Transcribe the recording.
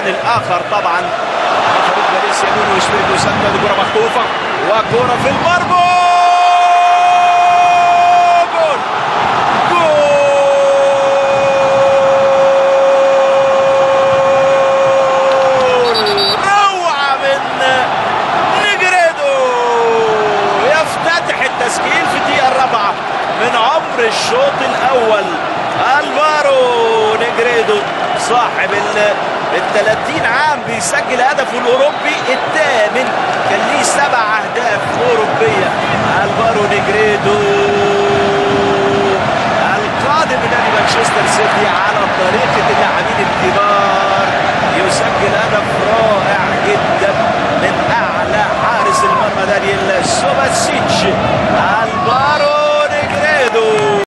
الاخر طبعا. فريق فالنسيا نونو اسبيريتو سانتو، كره مخطوفه وكره في المرمى، جول جول، روعه من نيجريدو، يفتتح التسجيل في الدقيقه الرابعه من عمر الشوط الاول. الفارو نيجريدو صاحب ال 30 عام بيسجل هدفه الاوروبي الثامن، كان ليه 7 اهداف اوروبيه. الفارو نيجريدو